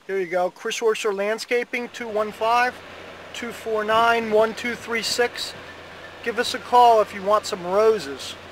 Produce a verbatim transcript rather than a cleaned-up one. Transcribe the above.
Here you go. Chris Orser Landscaping, two one five, two four nine, one two three six. Give us a call if you want some roses.